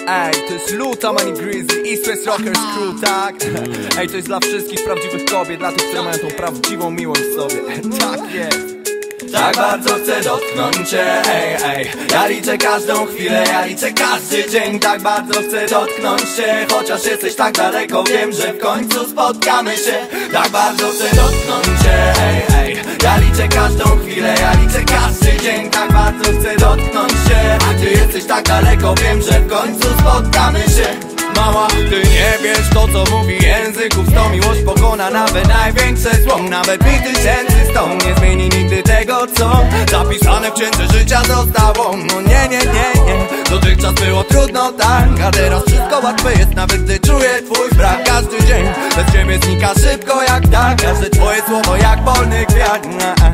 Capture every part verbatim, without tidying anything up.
Ej, to jest Luta, Money Grizzly, East West Rockers Crew, tak? Ej, to jest dla wszystkich prawdziwych kobiet, dla tych, które mają tą prawdziwą miłość w sobie. Tak jest. Tak bardzo chcę dotknąć cię, ej, ej. Ja liczę każdą chwilę, ja liczę każdy dzień. Tak bardzo chcę dotknąć cię, chociaż jesteś tak daleko. Wiem, że w końcu spotkamy się. Tak bardzo chcę dotknąć cię, ej, ej. Ja liczę każdą chwilę, ja liczę każdy dzień. Tak bardzo chcę dotknąć cię, a ty jesteś tak daleko. Wiem, że w końcu spotkamy się. Mała, ty nie wiesz to, co mówi języków sto. Miłość pokona nawet największe zło. Nawet mi tysięcy sto nie zmieni nigdy tego, co zapisane w księdze życia zostało. No nie, nie, nie, nie. Dotychczas było trudno, tak, a teraz wszystko łatwe jest, nawet gdy czuję twój brak. Każdy dzień bez ciebie znika szybko jak tak. Każde twoje słowo jak polny kwiat.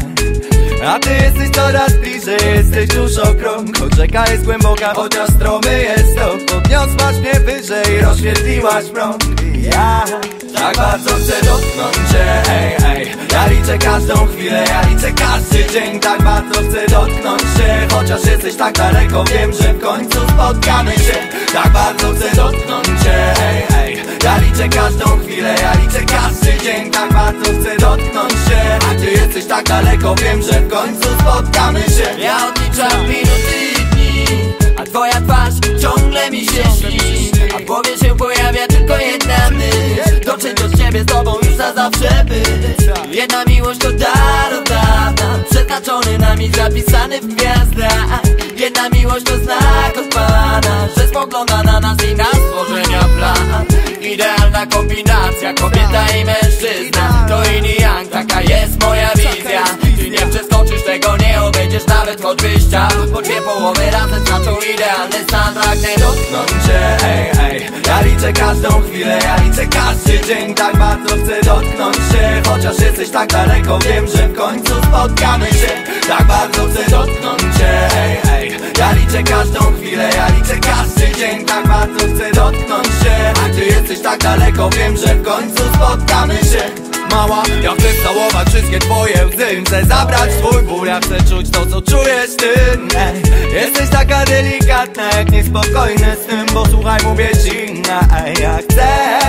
A ty jesteś coraz bliżej, jesteś tuż o krok. Choć rzeka jest głęboka, chociaż stromy jest to. Podniosłaś mnie wyżej, rozświetliłaś mrok. Ja tak bardzo chcę dotknąć cię, ej, ej. Ja liczę każdą chwilę, ja liczę każdy dzień. Tak bardzo chcę dotknąć cię, chociaż jesteś tak daleko. Wiem, że w końcu spotkamy się. Tak bardzo chcę dotknąć cię, ej, ej. Ja liczę każdą chwilę, ja liczę każdy dzień. Tak bardzo chcę dotknąć cię, a ty jesteś tak daleko. Wiem, że w końcu spotkamy się. Ja odliczam minuty i dni, a twoja twarz ciągle mi się śni. A w głowie się pojawia tylko jedna myśl: dotrzeć do ciebie z tobą już na zawsze być. Jedna miłość to dar od dawna, przeznaczony nami, zapisany w gwiazdach. Jedna miłość to znak od Pana, że spogląda na nas i na stworzenia plan. Idealna kombinacja, kobieta i mężczyzna. To yin i yang, taka jest moja wizja. Ty nie przeskoczysz tego, nie obejdziesz nawet choć byś chciał. Bo dwie połowy razem znaczą idealny stan. Pragnę dotknąć cię, ej, ej. Ja liczę każdą chwilę, ja liczę każdy dzień. Tak bardzo chcę dotknąć się, chociaż jesteś tak daleko. Wiem, że w końcu spotkamy się. Tak bardzo chcę dotknąć cię, ej, ej. Ja liczę każdą chwilę, ja liczę każdy dzień. Tak bardzo chcę dotknąć się, a ty jesteś tak daleko. Wiem, że w końcu spotkamy się. Mała, ja chcę całować wszystkie twoje łzy. Chcę zabrać twój ból, ja chcę czuć to, co czujesz ty. Ej, jesteś taka delikatna jak niespokojny sny. Bo słuchaj, mówię ci, ej, ja chcę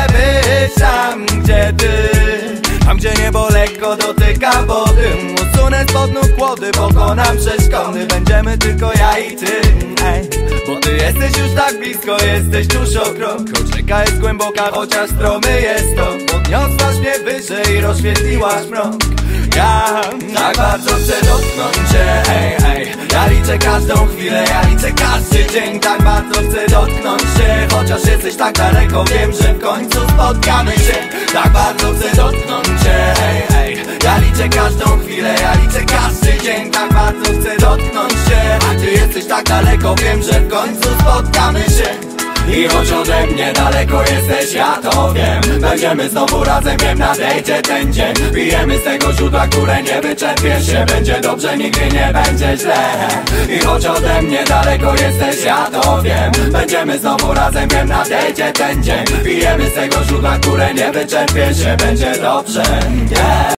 być tam, gdzie ty. Tam, gdzie niebo lekko dotyka wody. Usunę spod nóg kłody, pokonam przeszkody. Będziemy tylko ja i ty, ej. Bo ty jesteś już tak blisko, jesteś tuż o krok. Choć rzeka jest głęboka, chociaż stromy jest to. Podniosłaś mnie wyżej, rozświetliłaś mrok. Ja tak bardzo chcę dotknąć cię, ej, ej. Ja liczę każdą chwilę, ja liczę każdy dzień. Tak bardzo chcę dotknąć cię, chociaż jesteś tak daleko. Wiem, że w końcu spotkamy się. Tak bardzo chcę dotknąć cię, ej, ej. Ja liczę każdą chwilę, ja liczę każdy dzień. Tak bardzo chcę dotknąć cię, a ty jesteś tak daleko. Wiem, że w końcu spotkamy się. I choć ode mnie daleko jesteś, ja to wiem. Będziemy znowu razem, wiem, nadejdzie ten dzień. Pijemy z tego źródła, które nie wyczerpiesz się. Będzie dobrze, nigdy nie będzie źle. I choć ode mnie daleko jesteś, ja to wiem. Będziemy znowu razem, wiem, nadejdzie ten dzień. Pijemy z tego źródła, które nie wyczerpiesz się. Będzie dobrze, yeah.